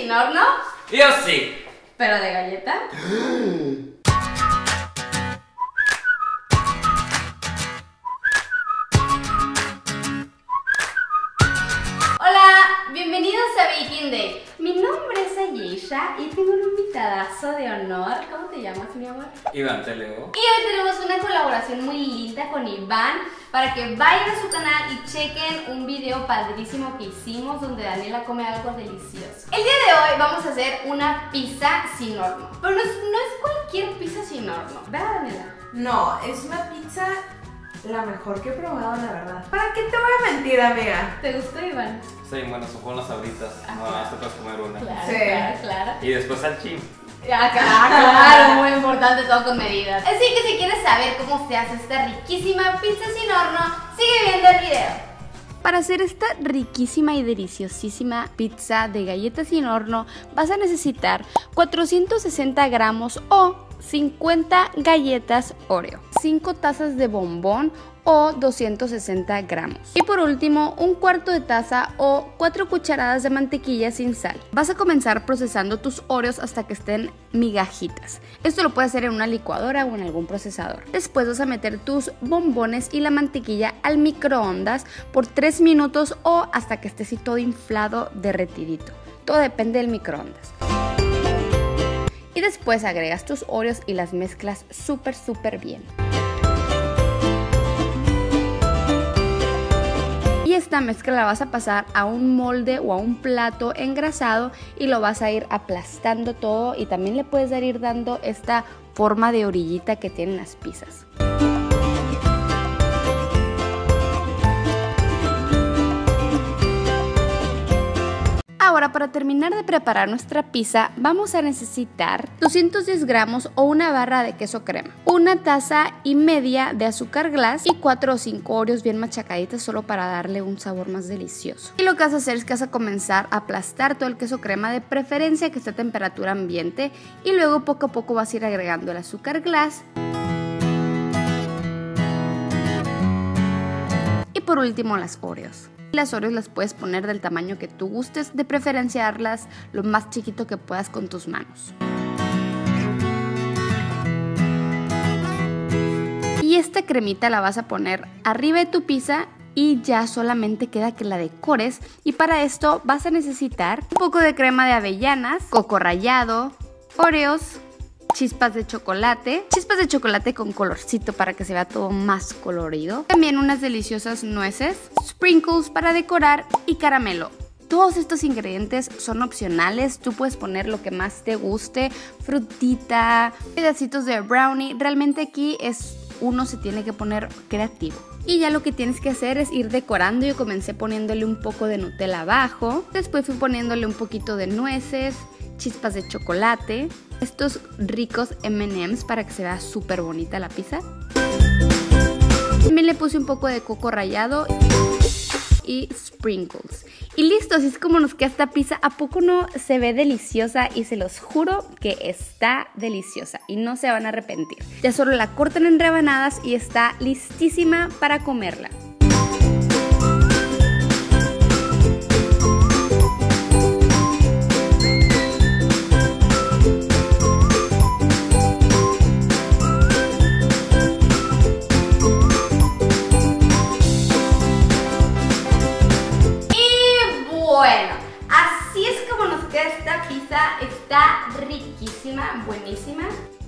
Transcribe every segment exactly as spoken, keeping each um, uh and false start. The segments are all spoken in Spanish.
sin horno? Yo sí. ¿Pero de galleta? Hola, bienvenidos a Baking Day. Mi nombre es Ayesha y tengo un invitadazo de honor. ¿Cómo te llamas, mi amor? Iván, te leo. Y hoy tenemos una colaboración muy linda con Iván para que vayan a su canal y chequen un video padrísimo que hicimos donde Daniela come algo delicioso. El día de hoy vamos a hacer una pizza sin horno. Pero no es, no es cualquier pizza sin horno, ¿verdad, Daniela? No, es una pizza la mejor que he probado, la verdad. ¿Para qué te voy a mentir, amiga? ¿Te gustó, Iván? Sí, bueno, son unas sabritas. Ah, No, claro. te puedes comer una. Claro, Sí. claro, claro. Y después al chim. Ah, claro, muy importante, todo con medidas. Así que si quieres saber cómo se hace esta riquísima pizza sin horno, sigue viendo el video. Para hacer esta riquísima y deliciosísima pizza de galletas sin horno, vas a necesitar cuatrocientos sesenta gramos o cincuenta galletas Oreo, cinco tazas de bombón o doscientos sesenta gramos. Y por último, un cuarto de taza o cuatro cucharadas de mantequilla sin sal. Vas a comenzar procesando tus Oreos hasta que estén migajitas. Esto lo puedes hacer en una licuadora o en algún procesador. Después vas a meter tus bombones y la mantequilla al microondas por tres minutos o hasta que esté así todo inflado, derretidito. Todo depende del microondas. Y después agregas tus Oreos y las mezclas súper súper bien. Y esta mezcla la vas a pasar a un molde o a un plato engrasado y lo vas a ir aplastando todo y también le puedes ir dando esta forma de orillita que tienen las pizzas. Ahora, para terminar de preparar nuestra pizza, vamos a necesitar doscientos diez gramos o una barra de queso crema, una taza y media de azúcar glass y cuatro o cinco Oreos bien machacaditas solo para darle un sabor más delicioso. Y lo que vas a hacer es que vas a comenzar a aplastar todo el queso crema, de preferencia que esté a temperatura ambiente, y luego poco a poco vas a ir agregando el azúcar glass. Y por último, las Oreos. Las Oreos las puedes poner del tamaño que tú gustes, de preferenciarlas lo más chiquito que puedas con tus manos. Y esta cremita la vas a poner arriba de tu pizza y ya solamente queda que la decores. Y para esto vas a necesitar un poco de crema de avellanas, coco rallado, Oreos, chispas de chocolate, chispas de chocolate con colorcito para que se vea todo más colorido. También unas deliciosas nueces, sprinkles para decorar y caramelo. Todos estos ingredientes son opcionales, tú puedes poner lo que más te guste, frutita, pedacitos de brownie. Realmente aquí es uno se tiene que poner creativo. Y ya lo que tienes que hacer es ir decorando. Yo comencé poniéndole un poco de Nutella abajo, después fui poniéndole un poquito de nueces, chispas de chocolate, estos ricos eme and eme's para que se vea súper bonita la pizza. También le puse un poco de coco rallado y sprinkles. Y listo, así es como nos queda esta pizza. ¿A poco no se ve deliciosa? Y se los juro que está deliciosa y no se van a arrepentir. Ya solo la cortan en rebanadas y está listísima para comerla. Bueno, así es como nos queda esta pizza. Está riquísima, buenísima.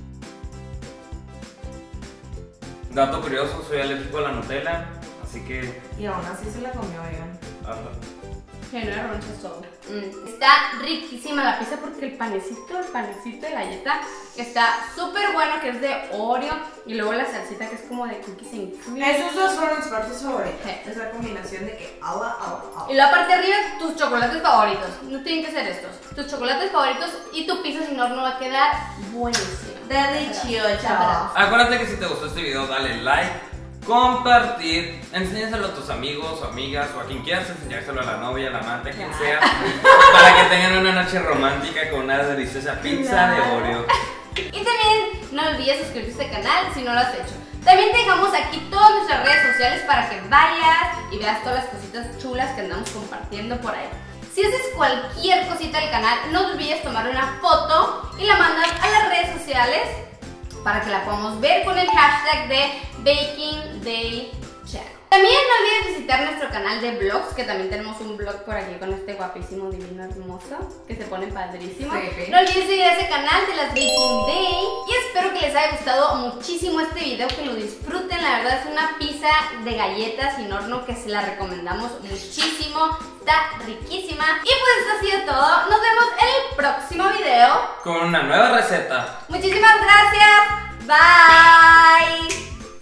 Dato curioso, soy alérgico a la Nutella, así que... Y aún así se la comió, oigan. Ajá. Que no era roncha solo. Mm. Está riquísima la pizza porque el panecito, el panecito de galleta está súper bueno, que es de Oreo. Y luego la salsita que es como de cookies and cream. Esos dos fueron mis partes favoritas. Sí. Es la combinación de que agua, agua, agua. Y la parte de arriba, tus chocolates favoritos. No tienen que ser estos. Tus chocolates favoritos y tu pizza sin horno va a quedar buenísima. Deliciosa. Acuérdate que si te gustó este video, dale like, compartir, enséñaselo a tus amigos o amigas o a quien quieras enseñárselo, a la novia, a la amante, a quien sea, para que tengan una noche romántica con una deliciosa pizza de Oreo. Y también no olvides suscribirte a este canal si no lo has hecho. También te dejamos aquí todas nuestras redes sociales para que vayas y veas todas las cositas chulas que andamos compartiendo por ahí. Si haces cualquier cosita del canal, no olvides tomar una foto y la mandas a las redes sociales para que la podamos ver con el hashtag de Baking Day Channel. También no olvides visitar nuestro canal de vlogs, que también tenemos un vlog por aquí con este guapísimo, divino, hermoso, que se pone padrísimo. Sí, sí. No olvides seguir a ese canal de las Baking Day y espero que les haya gustado muchísimo este video, que lo disfruten. La verdad es una pizza de galletas sin horno que se la recomendamos muchísimo, está riquísima. Y pues esto ha sido todo, nos vemos en el próximo video con una nueva receta. Muchísimas gracias, bye.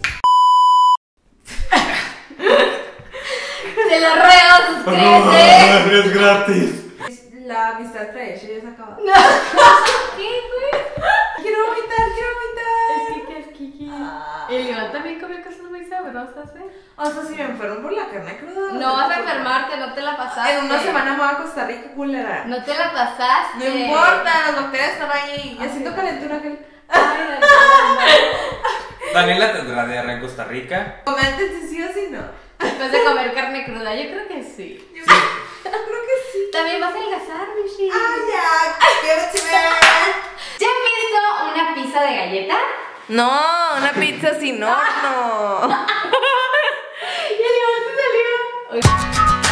Te lo ruego, suscríbete. Es gratis. La amistad fresh ya se acaba. No. ¿Qué, güey? Quiero vomitar, quiero vomitar. Es que es Kiki. Ah. El Iván también comió cosas muy sabrosas, ¿eh? O sea, si me enfermo por la carne cruda. No vas a enfermarte, no te la pasaste. En una semana me voy a Costa Rica, culera. No te la pasaste. No importa, las bacterias están ahí. Ya siento calentura, Ángel. Ay, Daniela tendrá diarrea en Costa Rica. Comenten si sí o si no. Después de comer carne cruda, yo creo que sí. Yo sí. creo que sí. También vas a adelgazar, Michi. Ah, ya. Quiero chivar. ¿Ya han visto una pizza de galleta? No, una pizza sin horno. Y el Iván se salió.